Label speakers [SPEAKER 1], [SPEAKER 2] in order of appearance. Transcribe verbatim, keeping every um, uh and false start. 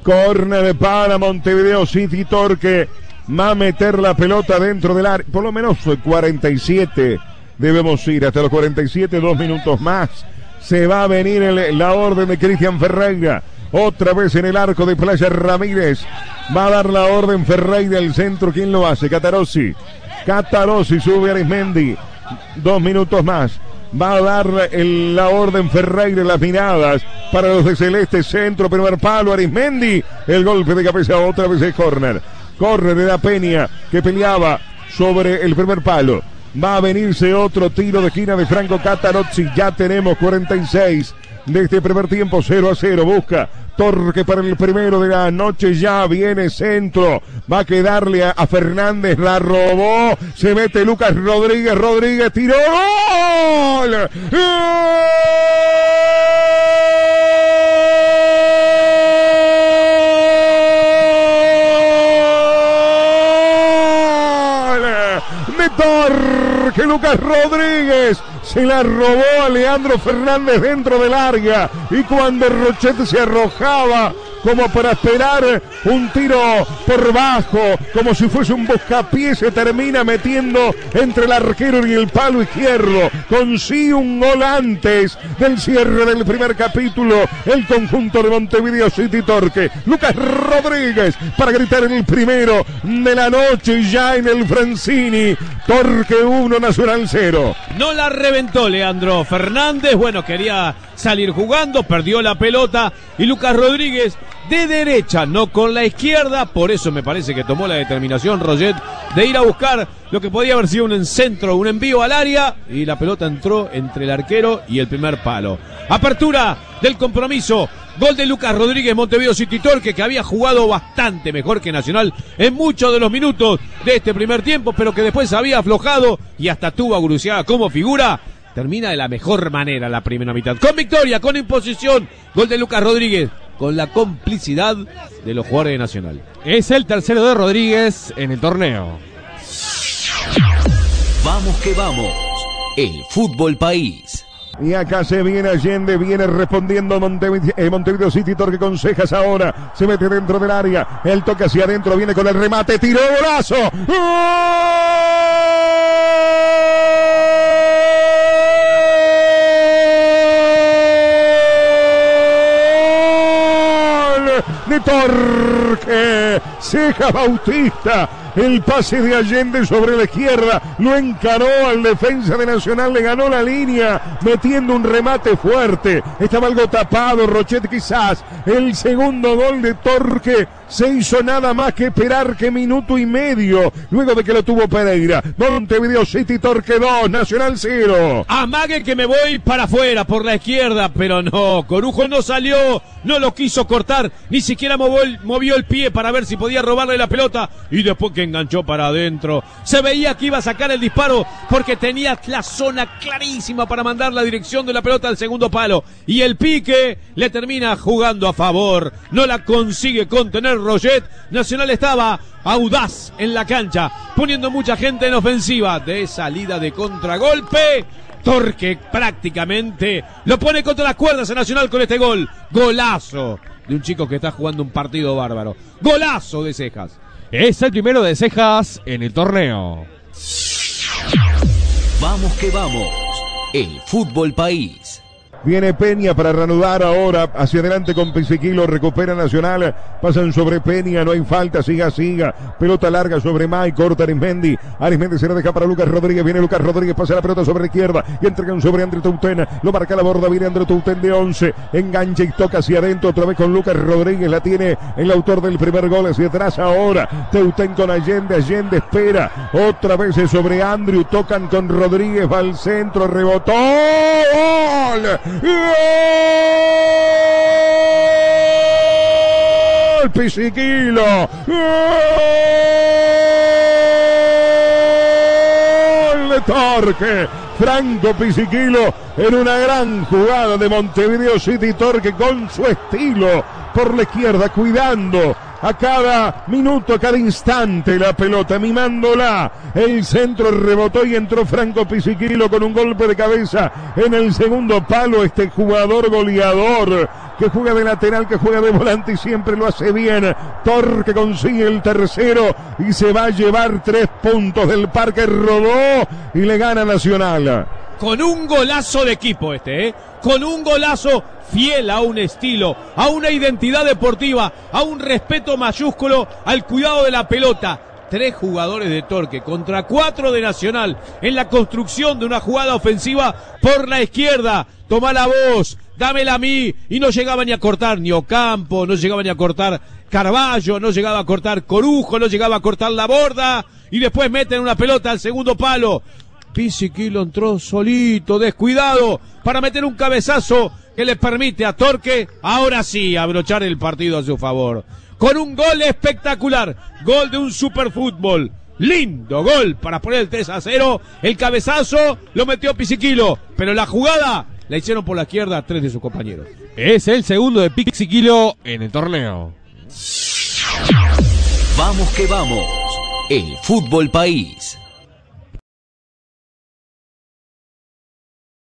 [SPEAKER 1] Córner para Montevideo City. Torque va a meter la pelota dentro del área. Por lo menos cuarenta y siete debemos ir. Hasta los cuarenta y siete, dos minutos más. Se va a venir el, la orden de Cristian Ferreira. Otra vez en el arco de Playa Ramírez. Va a dar la orden Ferreira al centro. ¿Quién lo hace? Catarossi. Catarossi sube a Arismendi. Dos minutos más. Va a dar el, la orden Ferreira en las miradas para los de Celeste. Centro, primer palo, Arismendi. El golpe de cabeza, otra vez es córner. Córner de la Peña que peleaba sobre el primer palo. Va a venirse otro tiro de esquina de Franco Catarozzi. Ya tenemos cuarenta y seis de este primer tiempo, cero a cero. Busca Torque para el primero de la noche. Ya viene centro. Va a quedarle a, a Fernández. La robó. Se mete Lucas Rodríguez. Rodríguez tiró. ¡Gol! ¡Gol! De Torque. Lucas Rodríguez se la robó a Leandro Fernández dentro del área, y cuando Rochet se arrojaba como para esperar un tiro por bajo, como si fuese un buscapié, se termina metiendo entre el arquero y el palo izquierdo. Consigue un gol antes del cierre del primer capítulo el conjunto de Montevideo City. Torque. Lucas Rodríguez para gritar el primero de la noche ya en el Francini. Torque uno, Nacional cero.
[SPEAKER 2] No la reventó Leandro Fernández. Bueno, quería salir jugando, perdió la pelota, y Lucas Rodríguez de derecha, no con la izquierda. Por eso me parece que tomó la determinación Roget de ir a buscar lo que podía haber sido un centro, un envío al área, y la pelota entró entre el arquero y el primer palo. Apertura del compromiso. Gol de Lucas Rodríguez, Montevideo City. Torque, que había jugado bastante mejor que Nacional en muchos de los minutos de este primer tiempo, pero que después había aflojado y hasta tuvo a Gurucea como figura. Termina de la mejor manera la primera mitad. Con victoria, con imposición. Gol de Lucas Rodríguez, con la complicidad de los jugadores de Nacional.
[SPEAKER 3] Es el tercero de Rodríguez en el torneo.
[SPEAKER 4] Vamos que vamos. El Fútbol País.
[SPEAKER 1] Y acá se viene Allende, viene respondiendo Montevideo, eh, Montevideo City. Torque con cejas ahora, se mete dentro del área, el toque hacia adentro, viene con el remate, tiró, golazo. ¡Gol! De Torque, ceja Bautista. El pase de Allende sobre la izquierda, lo encaró al defensa de Nacional, le ganó la línea, metiendo un remate fuerte. Estaba algo tapado, Rochet quizás. El segundo gol de Torque se hizo nada más que esperar que minuto y medio, luego de que lo tuvo Pereira. Montevideo City, Torque dos, Nacional cero.
[SPEAKER 2] Amague que me voy para afuera por la izquierda, pero no, Corujo no salió, no lo quiso cortar, ni siquiera movió el, movió el pie para ver si podía robarle la pelota, y después que enganchó para adentro, se veía que iba a sacar el disparo porque tenía la zona clarísima para mandar la dirección de la pelota al segundo palo, y el pique le termina jugando a favor, no la consigue contener Roget. Nacional estaba audaz en la cancha, poniendo mucha gente en ofensiva. De salida de contragolpe, Torque prácticamente lo pone contra las cuerdas a Nacional con este gol. Golazo de un chico que está jugando un partido bárbaro. Golazo de Cejas.
[SPEAKER 3] Es el primero de Cejas en el torneo.
[SPEAKER 4] Vamos que vamos. El Fútbol País.
[SPEAKER 1] Viene Peña para reanudar ahora, hacia adelante con Pisiquilo, recupera Nacional, pasan sobre Peña, no hay falta, siga, siga, pelota larga sobre May, corta Arismendi, Arismendi se la deja para Lucas Rodríguez, viene Lucas Rodríguez, pasa la pelota sobre la izquierda, y entregan sobre André Teutén, lo marca la borda, viene André Teutén de once, engancha y toca hacia adentro, otra vez con Lucas Rodríguez, la tiene el autor del primer gol, hacia atrás ahora, Teutén con Allende, Allende espera, otra vez sobre Andrew, tocan con Rodríguez, va al centro, rebotó, ¡gol! ¡Gol! Pisiquilo. ¡Gol de Torque! Franco Pisiquilo en una gran jugada de Montevideo City. Torque con su estilo por la izquierda, cuidando a cada minuto, a cada instante la pelota, mimándola. El centro rebotó y entró Franco Pisiquilo con un golpe de cabeza en el segundo palo. Este jugador goleador que juega de lateral, que juega de volante y siempre lo hace bien. Torque consigue el tercero y se va a llevar tres puntos del Parque Rodó y le gana Nacional.
[SPEAKER 2] Con un golazo de equipo este, ¿eh? Con un golazo fiel a un estilo, a una identidad deportiva, a un respeto mayúsculo al cuidado de la pelota. Tres jugadores de Torque contra cuatro de Nacional en la construcción de una jugada ofensiva por la izquierda. Toma la voz, dámela a mí. Y no llegaba ni a cortar ni Ocampo, no llegaba ni a cortar Carballo, no llegaba a cortar Corujo, no llegaba a cortar La Borda. Y después meten una pelota al segundo palo. Pisiquilo entró solito, descuidado, para meter un cabezazo que le permite a Torque, ahora sí, abrochar el partido a su favor. Con un gol espectacular, gol de un superfútbol. Lindo gol para poner el tres a cero. El cabezazo lo metió Pisiquilo, pero la jugada la hicieron por la izquierda tres de sus compañeros.
[SPEAKER 3] Es el segundo de Pisiquilo en el torneo.
[SPEAKER 4] Vamos que vamos. El Fútbol País.